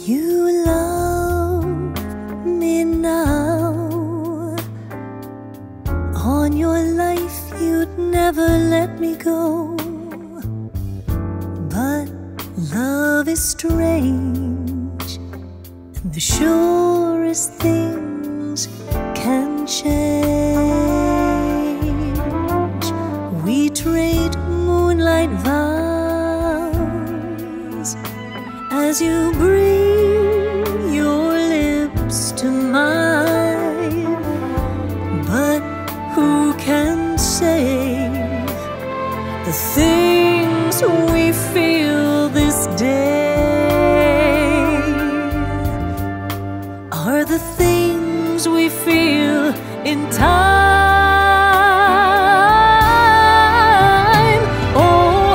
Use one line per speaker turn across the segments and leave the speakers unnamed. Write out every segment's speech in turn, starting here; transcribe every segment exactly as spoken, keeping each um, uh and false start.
You love me now. On your life you'd never let me go. But love is strange, and the surest things can change. We trade moonlight vows as you bring your lips to mine. But who can say the things we feel this day are the things we feel in time? Oh,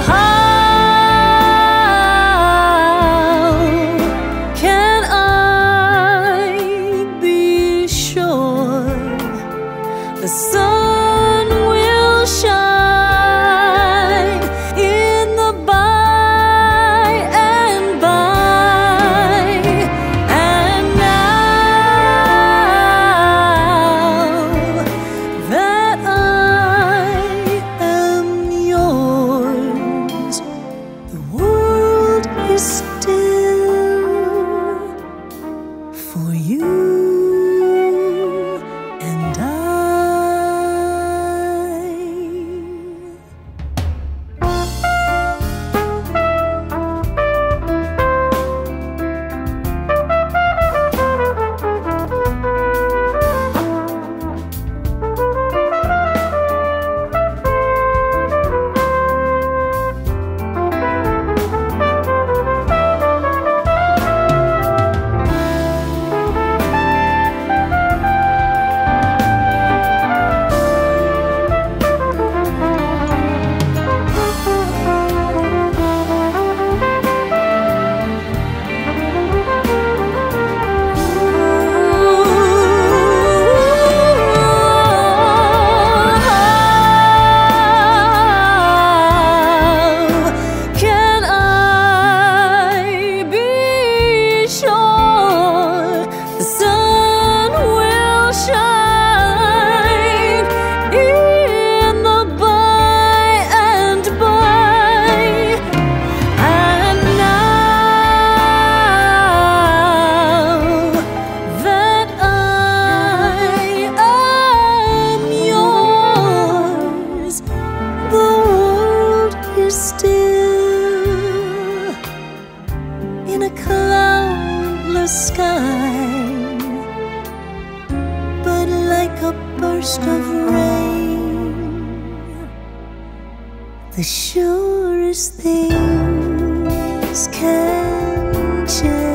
how can I be sure the sun will shine in the by and by? And now that I am yours, the world is still for you and I. Sky, but like a burst of rain, the surest things can change.